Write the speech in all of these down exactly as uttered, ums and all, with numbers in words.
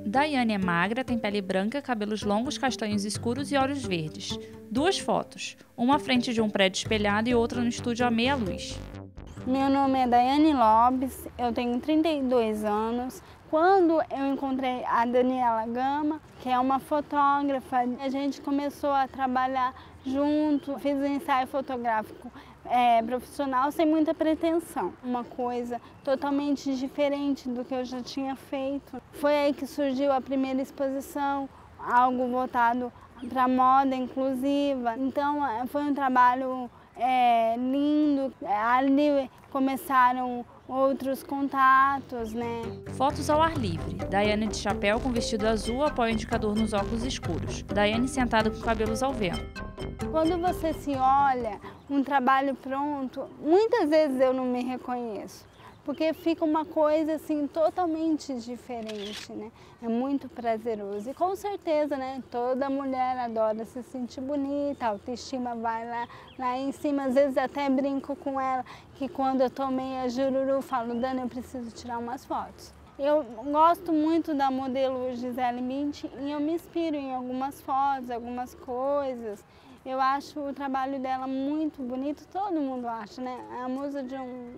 Daiane é magra, tem pele branca, cabelos longos, castanhos escuros e olhos verdes. Duas fotos, uma à frente de um prédio espelhado e outra no estúdio à meia luz. Meu nome é Daiane Lopes, eu tenho trinta e dois anos. Quando eu encontrei a Daniela Gama, que é uma fotógrafa, a gente começou a trabalhar junto, fiz um ensaio fotográfico é, profissional sem muita pretensão. Uma coisa totalmente diferente do que eu já tinha feito. Foi aí que surgiu a primeira exposição, algo voltado para moda inclusiva. Então foi um trabalho é, lindo, ali começaram outros contatos, né? Fotos ao ar livre. Daiane de chapéu com vestido azul apoia o indicador nos óculos escuros. Daiane sentada com cabelos ao vento. Quando você se olha, um trabalho pronto, muitas vezes eu não me reconheço, porque fica uma coisa assim totalmente diferente, né? É muito prazeroso e com certeza, né? Toda mulher adora se sentir bonita, a autoestima vai lá, lá em cima. Às vezes até brinco com ela que quando eu tomei a jururu, falo, Dani, eu preciso tirar umas fotos. Eu gosto muito da modelo Gisele Bündchen e eu me inspiro em algumas fotos, algumas coisas. Eu acho o trabalho dela muito bonito, todo mundo acha, né? É a musa de um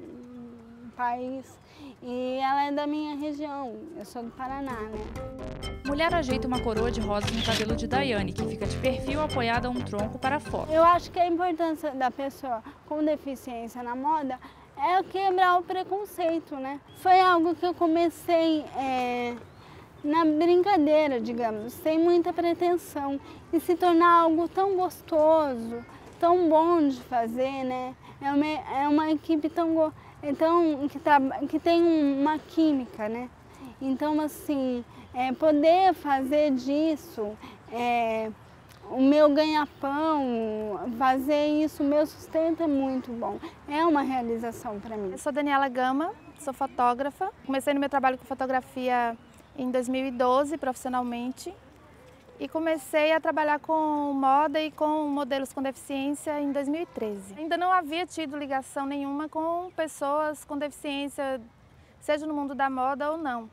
país e ela é da minha região, eu sou do Paraná, né? Mulher ajeita uma coroa de rosas no cabelo de Daiane, que fica de perfil apoiada a um tronco para a foto. Eu acho que a importância da pessoa com deficiência na moda é quebrar o preconceito, né? Foi algo que eu comecei é, na brincadeira, digamos, sem muita pretensão, e se tornar algo tão gostoso, tão bom de fazer, né? É uma, é uma equipe tão, então, que, tá, que tem uma química, né? Então, assim, é, poder fazer disso é, o meu ganha-pão, fazer isso, o meu sustento é muito bom. É uma realização para mim. Eu sou Daniela Gama, sou fotógrafa. Comecei no meu trabalho com fotografia em dois mil e doze, profissionalmente. E comecei a trabalhar com moda e com modelos com deficiência em dois mil e treze. Ainda não havia tido ligação nenhuma com pessoas com deficiência, seja no mundo da moda ou não.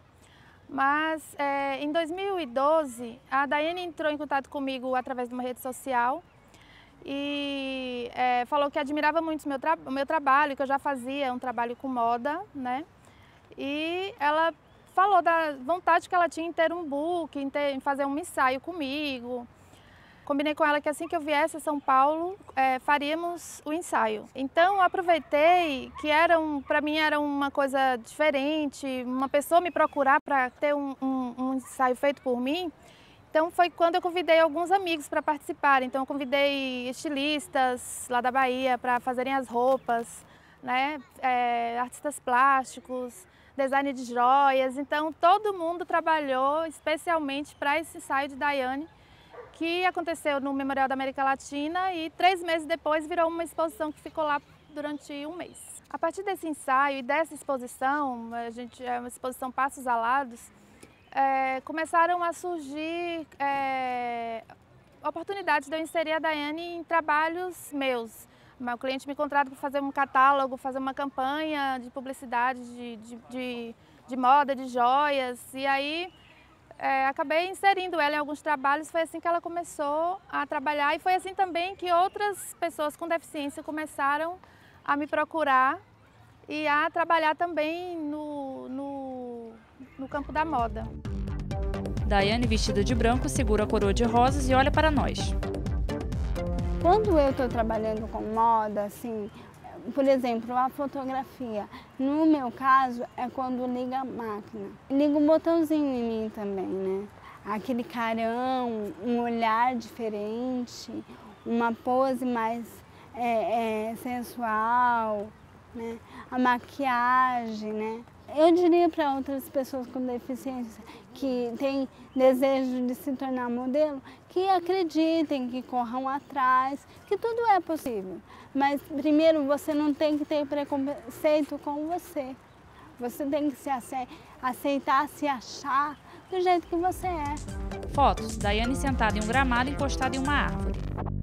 Mas é, em dois mil e doze, a Daiane entrou em contato comigo através de uma rede social e é, falou que admirava muito o meu, tra o meu trabalho, que eu já fazia um trabalho com moda, né? E ela falou da vontade que ela tinha em ter um book, em, ter, em fazer um ensaio comigo. Combinei com ela que assim que eu viesse a São Paulo, é, faríamos o ensaio. Então eu aproveitei que era um, para mim era uma coisa diferente, uma pessoa me procurar para ter um, um, um ensaio feito por mim. Então foi quando eu convidei alguns amigos para participar. Então eu convidei estilistas lá da Bahia para fazerem as roupas, né? É, artistas plásticos, design de joias. Então todo mundo trabalhou especialmente para esse ensaio de Daiane, que aconteceu no Memorial da América Latina e três meses depois virou uma exposição que ficou lá durante um mês. A partir desse ensaio e dessa exposição, a gente é uma exposição Passos Alados, é, começaram a surgir é, oportunidades de eu inserir a Daiane em trabalhos meus. O cliente me contrata para fazer um catálogo, fazer uma campanha de publicidade de, de, de, de moda, de joias, e aí É, acabei inserindo ela em alguns trabalhos. Foi assim que ela começou a trabalhar e foi assim também que outras pessoas com deficiência começaram a me procurar e a trabalhar também no, no, no campo da moda. Daiane, vestida de branco, segura a coroa de rosas e olha para nós. Quando eu estou trabalhando com moda, assim, por exemplo, a fotografia, no meu caso, é quando liga a máquina. Liga um botãozinho em mim também, né? Aquele carão, um olhar diferente, uma pose mais é, é, sensual, né? A maquiagem, né? Eu diria para outras pessoas com deficiência que têm desejo de se tornar modelo, que acreditem, que corram atrás, que tudo é possível. Mas primeiro você não tem que ter preconceito com você. Você tem que se aceitar, se achar do jeito que você é. Fotos, Daiane sentada em um gramado encostada em uma árvore.